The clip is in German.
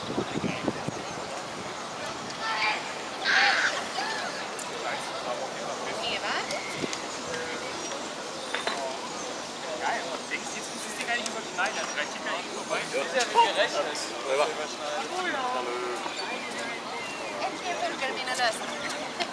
Geil, denkst du, jetzt muss das Ding eigentlich überschneiden, dann reicht die eigentlich vorbei. Das ist ja nicht gerechnet. Hallo. Entweder 5 Kilometer das.